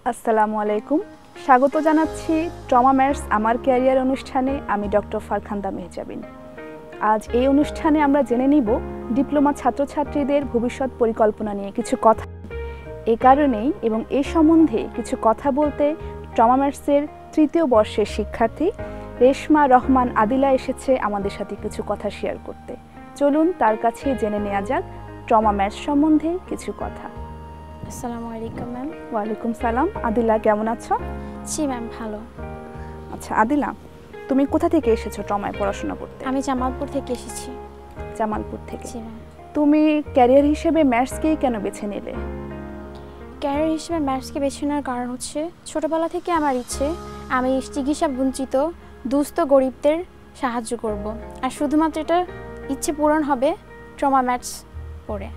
আসসালামু আলাইকুম। স্বাগত জানাচ্ছি ট্রমা ম্যাথস আমার ক্যারিয়ার অনুষ্ঠানে। আমি ডক্টর ফারখান্দা মেহজাবিন। আজ এই অনুষ্ঠানে আমরা জেনে নিব ডিপ্লোমা ছাত্রছাত্রীদের ভবিষ্যৎ পরিকল্পনা নিয়ে কিছু কথা। এই কারণেই এবং এই সম্বন্ধে কিছু কথা বলতে ট্রমা ম্যাথসের তৃতীয় বর্ষের শিক্ষার্থী রেশমা রহমান আদিলা এসেছে আমাদের সাথে কিছু কথা শেয়ার করতে। চলুন তার কাছে জেনে নেওয়া যাক ট্রমা ম্যাথস সম্বন্ধে কিছু কথা। আসসালামু আলাইকুম ম্যাম। ওয়ালাইকুম সালাম। আদিলা, কেমন আছো? জি ম্যাম, ভালো। আচ্ছা আদিলা, তুমি কোথা থেকে এসেছো ট্রমায় পড়াশোনা করতে? আমি জামালপুর থেকে এসেছি। জামালপুর থেকে। জি ম্যাম। তুমি ক্যারিয়ার হিসেবে ম্যাথসকেই কেন বেছে নিলে? ক্যারিয়ার হিসেবে ম্যাথসকে বেছে নেওয়ার কারণ হচ্ছে ছোটোবেলা থেকে আমার ইচ্ছে আমি চিকিৎসা বঞ্চিত দুস্থ গরিবদের সাহায্য করব, আর শুধুমাত্র এটা ইচ্ছে পূরণ হবে ট্রমা ম্যাথস পড়ে।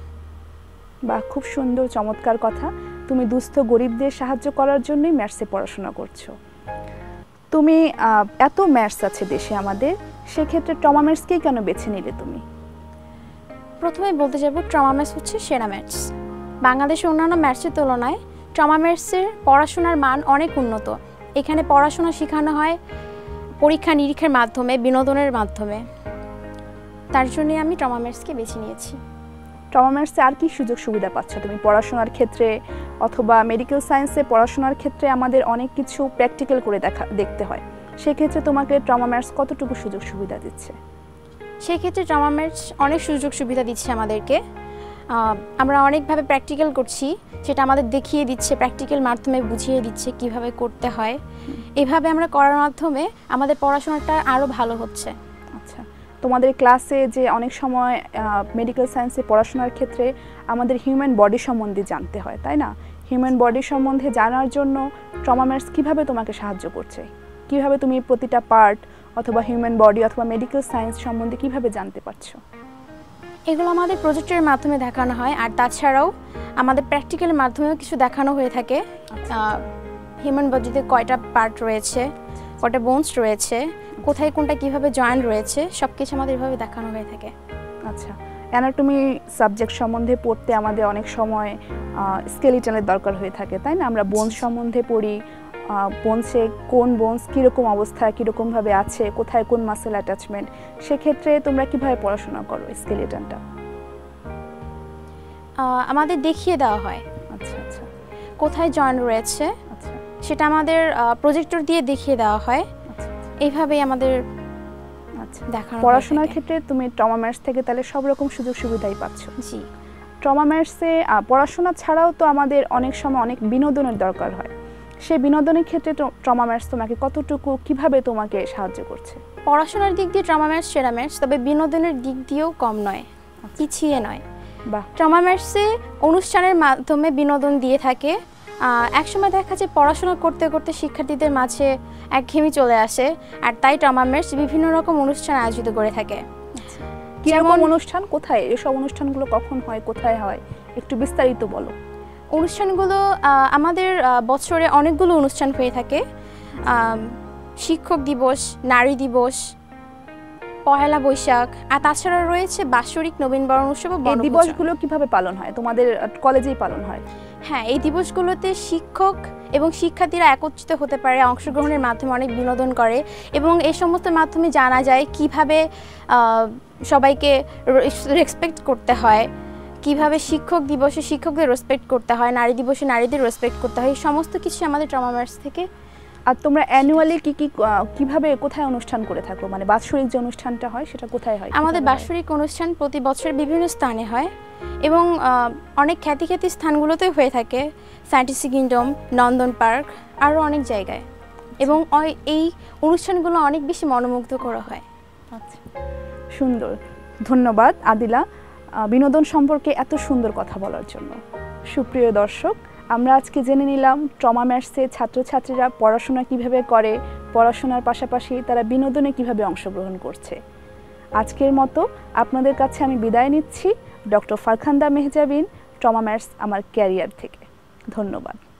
বা খুব সুন্দর, চমৎকার কথা। তুমি দুস্থ গরিবদের সাহায্য করার জন্যই ম্যাথসে পড়াশোনা করছো। তুমি এত ম্যাথস আছে দেশে আমাদের, সেক্ষেত্রে ট্রমা ম্যাথসকেই কেন বেছে নিলে তুমি? প্রথমে বলতে যাব ট্রমা ম্যাথস হচ্ছে সেরা ম্যাথস। বাংলাদেশের অন্যান্য ম্যাথসের তুলনায় ট্রমা ম্যাথসের পড়াশোনার মান অনেক উন্নত। এখানে পড়াশোনা শেখানো হয় পরীক্ষা নিরীক্ষার মাধ্যমে, বিনোদনের মাধ্যমে। তার জন্যই আমি ট্রমা ম্যাথসকে বেছে নিয়েছি। ট্রমা ম্যাথসে আর কি সুযোগ সুবিধা পাচ্ছ তুমি পড়াশোনার ক্ষেত্রে, অথবা মেডিকেল সায়েন্সে পড়াশোনার ক্ষেত্রে আমাদের অনেক কিছু প্র্যাকটিক্যাল করে দেখতে হয়, সেক্ষেত্রে তোমাকে ট্রমা ম্যাথস কতটুকু সুযোগ সুবিধা দিচ্ছে? সেক্ষেত্রে ট্রমা ম্যাথস অনেক সুযোগ সুবিধা দিচ্ছে আমাদেরকে। আমরা অনেকভাবে প্র্যাকটিক্যাল করছি, সেটা আমাদের দেখিয়ে দিচ্ছে, প্র্যাকটিক্যাল মাধ্যমে বুঝিয়ে দিচ্ছে কিভাবে করতে হয়। এভাবে আমরা করার মাধ্যমে আমাদের পড়াশোনাটা আরও ভালো হচ্ছে। আচ্ছা, তোমাদের ক্লাসে যে অনেক সময় মেডিকেল সায়েন্সে পড়াশোনার ক্ষেত্রে আমাদের হিউম্যান বডি সম্বন্ধে জানতে হয়, তাই না? হিউম্যান বডি সম্বন্ধে জানার জন্য ট্রমা ম্যাথস কীভাবে তোমাকে সাহায্য করছে? কীভাবে তুমি প্রতিটা পার্ট অথবা হিউম্যান বডি অথবা মেডিকেল সায়েন্স সম্বন্ধে কীভাবে জানতে পারছো? এগুলো আমাদের প্রজেক্টের মাধ্যমে দেখানো হয়, আর তাছাড়াও আমাদের প্র্যাকটিক্যালের মাধ্যমেও কিছু দেখানো হয়ে থাকে। হিউম্যান বডিতে কয়টা পার্ট রয়েছে, কয়টা বোনস রয়েছে, কোথায় কোনটা কিভাবে জয়েন্ট রয়েছে, সব কিছু আমাদের এভাবে দেখানো হয়ে থাকে। আচ্ছা, অ্যানাটমি সাবজেক্ট সম্বন্ধে পড়তে আমাদের অনেক সময় স্কেলিটনের দরকার হয়ে থাকে, তাই না? আমরা বোনস সম্বন্ধে পড়ি, বোনসে কোন বোনস কীরকম অবস্থা, কীরকমভাবে আছে, কোথায় কোন মাসেল অ্যাটাচমেন্ট, সেক্ষেত্রে তোমরা কীভাবে পড়াশোনা করো স্কেলিটনটা? আমাদের দেখিয়ে দেওয়া হয়। আচ্ছা আচ্ছা, কোথায় জয়েন্ট রয়েছে, আচ্ছা, সেটা আমাদের প্রজেক্টর দিয়ে দেখিয়ে দেওয়া হয়। আচ্ছা, এইভাবেই আমাদের আচ্ছা দেখানো। পড়াশোনার ক্ষেত্রে তুমি ট্রমা ম্যাথস থেকে তাহলে সব রকম সুযোগ সুবিধাই পাচ্ছ। জি। ট্রমা ম্যাথসে পড়াশোনা ছাড়াও তো আমাদের অনেক সময় অনেক বিনোদনের দরকার হয়, সেই বিনোদনের ক্ষেত্রে ট্রমা ম্যাথস তোমাকে কতটুকু, কিভাবে তোমাকে সাহায্য করছে? পড়াশোনার দিক দিয়ে ট্রমা ম্যাথস সেরা ম্যাথস, তবে বিনোদনের দিক দিয়েও কম নয়, পিছিয়ে নয়। বাহ। ট্রমা ম্যাথসে অনুষ্ঠানের মাধ্যমে বিনোদন দিয়ে থাকে। একসময় দেখা যায় পড়াশোনা করতে করতে শিক্ষার্থীদের মাঝে একঘেয়েমি চলে আসে, আর তাই ট্রমা ম্যাথস বিভিন্ন রকম অনুষ্ঠান আয়োজিত করে থাকে। কিরকম অনুষ্ঠান, কোথায় এসব অনুষ্ঠানগুলো, কখন হয়, কোথায় হয়, একটু বিস্তারিত বলো। অনুষ্ঠানগুলো আমাদের বছরে অনেকগুলো অনুষ্ঠান হয়ে থাকে। শিক্ষক দিবস, নারী দিবস, পহেলা বৈশাখ, আর তাছাড়া রয়েছে বাৎসরিক নবীনবরণ উৎসব। এই দিবসগুলো কিভাবে পালন হয়? তোমাদের কলেজেই পালন হয়? হ্যাঁ, এই দিবসগুলোতে শিক্ষক এবং শিক্ষার্থীরা একত্রিত হতে পারে, অংশগ্রহণের মাধ্যমে অনেক বিনোদন করে, এবং এই সমস্ত মাধ্যমে জানা যায় কিভাবে সবাইকে রেসপেক্ট করতে হয়, কিভাবে শিক্ষক দিবসে শিক্ষকদের রেসপেক্ট করতে হয়, নারী দিবসে নারীদের রেসপেক্ট করতে হয়। এই সমস্ত কিছু আমাদের ট্রমা ম্যাথস থেকে। আর তোমরা অ্যানুয়ালি কিভাবে কোথায় অনুষ্ঠান করে থাকো? মানে বাৎসরিক যে অনুষ্ঠানটা হয় সেটা কোথায় হয়? আমাদের বাৎসরিক অনুষ্ঠান প্রতি বছর বিভিন্ন স্থানে হয়, এবং অনেক খ্যাতি স্থানগুলোতে হয়ে থাকে, সায়েন্টিফিক কিংডম, নন্দন পার্ক, আরও অনেক জায়গায়। এবং এই অনুষ্ঠানগুলো অনেক বেশি মনোমুগ্ধ করা হয়। আচ্ছা, সুন্দর। ধন্যবাদ আদিলা বিনোদন সম্পর্কে এত সুন্দর কথা বলার জন্য। সুপ্রিয় দর্শক, আমরা আজকে জেনে নিলাম ট্রমা ম্যাথসে ছাত্রছাত্রীরা পড়াশোনা কিভাবে করে, পড়াশোনার পাশাপাশি তারা বিনোদনে কিভাবে অংশগ্রহণ করছে। আজকের মতো আপনাদের কাছে আমি বিদায় নিচ্ছি, doctor Farkhanda Mehjabin, trauma maths আমার ক্যারিয়ার থেকে। ধন্যবাদ।